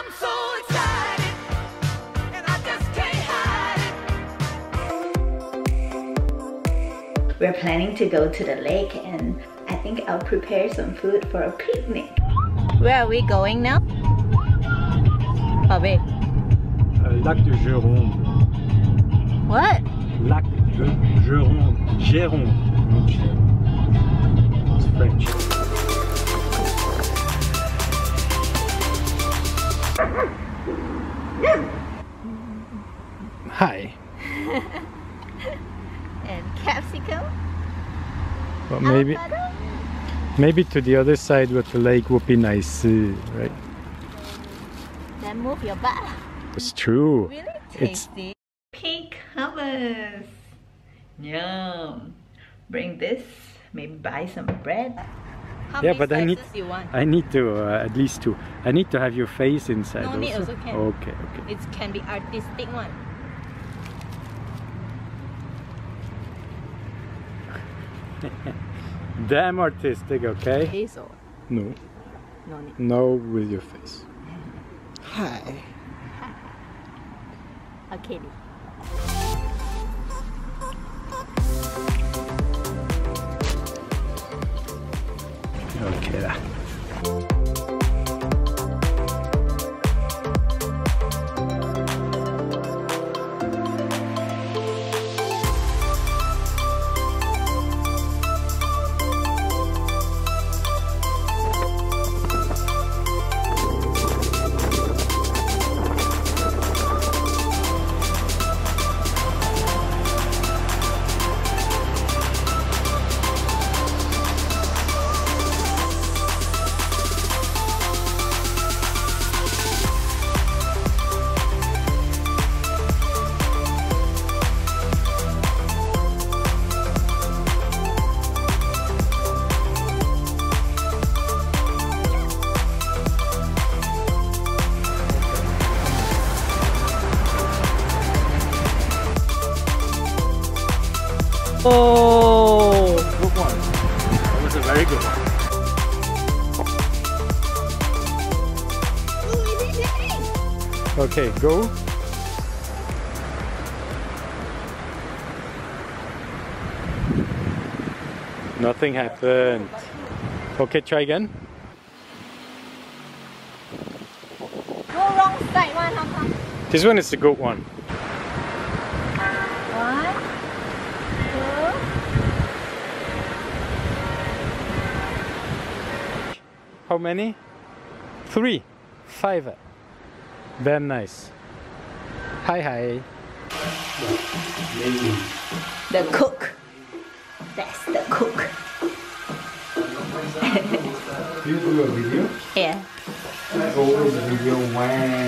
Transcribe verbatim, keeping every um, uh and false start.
I'm so excited, and I just can't hide it. We're planning to go to the lake, and I think I'll prepare some food for a picnic. Where are we going now? Oh, babe. Euh, lac de Géronde. What? Lac de Géronde. Géronde. Not Géronde. It's French. Hi. And capsicum? Well, maybe, Avocado? maybe to the other side with the lake would be nice, right? Then move your butt. It's true. Really It's tasty. Pink hummus. Yum. Bring this. Maybe buy some bread. How yeah, many but I need slices you want? I need to uh, at least two. I need to have your face inside. No need also. also can. Okay, okay. It can be artistic one. Damn artistic, okay? Hazel. No, No need. no with your face. Hi. Okay. Okay lah. Oh! Good one. That was a very good one. Okay, go. Nothing happened. Okay, try again. Go wrong side one, how come? This one is the good one. One, two. How many? Three. Five. Very nice. Hi, hi. The cook. That's the cook. Do you do a video? Yeah. Always video when